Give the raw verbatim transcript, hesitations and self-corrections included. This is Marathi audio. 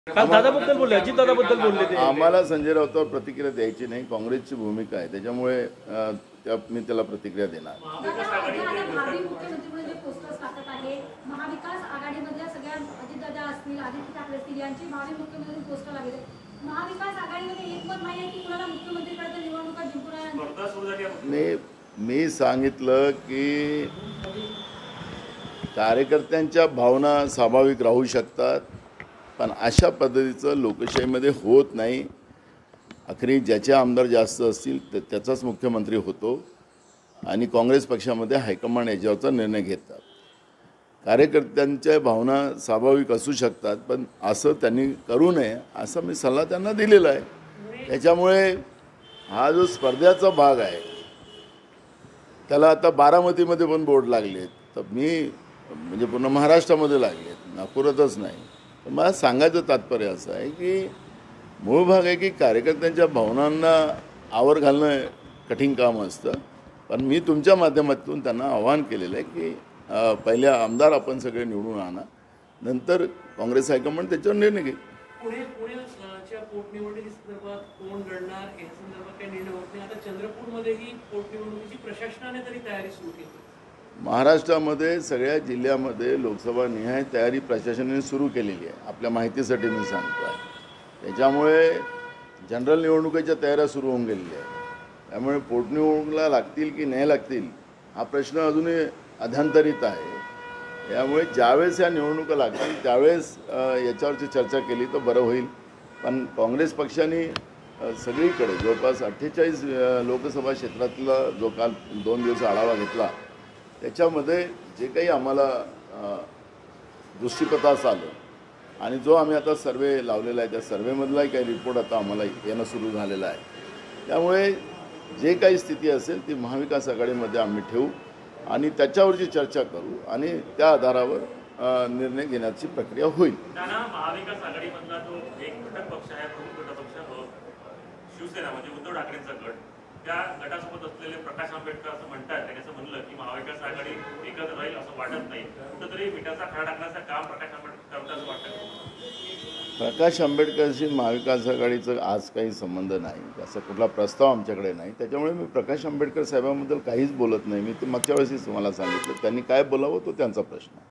काल दादाबद्दल बोलले, अजित दादाबद्दल बोलले ते. आम्हाला संजय राऊतांवर प्रतिक्रिया द्यायची नाही, काँग्रेसची भूमिका आहे, त्याच्यामुळे अ, त्या मी त्याला प्रतिक्रिया देणार. महाविकास आघाडीमधल्या सगळ्या अजितदादा असतील, आदित्य ठाकरे असतील यांची भावी मुख्यमंत्री पोस्टर लागले. महाविकास आघाडीमध्ये एकमत नाही आहे की कुणाला मुख्यमंत्रीपदाच्या निवडणुका जिंकून. मी मी सांगितलं की कार्यकर्त्यांच्या भावना स्वाभाविक राहू शकतात, पण अशा पद्धतीचं लोकशाहीमध्ये होत नाही. अखेरी ज्याचे आमदार जास्त असतील तर त्याचाच मुख्यमंत्री होतो आणि काँग्रेस पक्षामध्ये हायकमांड याच्यावरचा निर्णय घेतात. कार्यकर्त्यांच्या भावना स्वाभाविक असू शकतात, पण असं त्यांनी करू नये असा मी सल्ला त्यांना दिलेला आहे. त्याच्यामुळे हा जो स्पर्धेचा भाग आहे त्याला आता बारामतीमध्ये पण बोर्ड लागले, तर मी म्हणजे पूर्ण महाराष्ट्रामध्ये लागले, नागपुरातच नाही. तर मला सांगायचं तात्पर्य असं आहे की मूळ भाग आहे की कार्यकर्त्यांच्या भावनांना आवर घालणं कठीण काम असतं, पण मी तुमच्या माध्यमातून त्यांना आवाहन केलेलं आहे की पहिले आमदार आपण सगळे निवडून आणा, नंतर काँग्रेस हायकमांड त्याच्यावर निर्णय घेईल. पुणे पुण्याच्या पोटनिवडणुकी संदर्भात कोण लढणार या संदर्भात काही निर्णय होत नाही. आता चंद्रपूरमध्येही पोटनिवडणुकीची प्रशासनाने तरी तयारी सुरू केली. महाराष्ट्रामध्ये सगळ्या जिल्ह्यामध्ये लोकसभा निहाय तयारी प्रशासनाने सुरू केलेली आहे. आपल्या माहितीसाठी मी सांगतो आहे. त्याच्यामुळे जनरल निवडणुकीच्या तयाऱ्या सुरू होऊन गेलेल्या आहेत. त्यामुळे पोटनिवडणुकीला लागतील की नाही लागतील हा प्रश्न अजूनही अध्यांतरित आहे. त्यामुळे ज्यावेळेस या निवडणुका लागतील त्यावेळेस याच्यावरची चर्चा केली तर बरं होईल. पण काँग्रेस पक्षाने सगळीकडे जवळपास अठ्ठेचाळीस लोकसभा क्षेत्रातला जो काल दोन दिवस आढावा घेतला त्याच्यामध्ये जे काही आम्हाला दृष्टिपथास आलं आणि जो आम्ही आता सर्वे लावलेला आहे त्या सर्वेमधलाही काही रिपोर्ट आता आम्हाला येणं सुरू झालेलं आहे. त्यामुळे जे काही स्थिती असेल ती महाविकास आघाडीमध्ये आम्ही ठेवू आणि त्याच्यावरची चर्चा करू आणि त्या आधारावर निर्णय घेण्याची प्रक्रिया होईल. महाविकास आघाडीमधला जो एक घटक पक्ष आहे, प्रमुख घटक पक्ष शिवसेना म्हणजे उद्धव ठाकरेंचा गट, त्या गटासोबत असलेले प्रकाश आंबेडकर असं म्हणतात, त्यांनी असं म्हणलं की महाविकास आघाडी एकत्र राहील असं वाटत नाही. कुठंतरी मिठाचा खडा टाकण्याचं काम प्रकाश आंबेडकर करतात असं वाटतं. प्रकाश आंबेडकरशी महाविकास आघाडीचं आज काही संबंध नाही, असा कुठला प्रस्ताव आमच्याकडे नाही. त्याच्यामुळे मी प्रकाश आंबेडकर साहेबांबद्दल काहीच बोलत नाही. मी ते मागच्या वेळेसच तुम्हाला सांगितलं, त्यांनी काय बोलावं तो त्यांचा प्रश्न.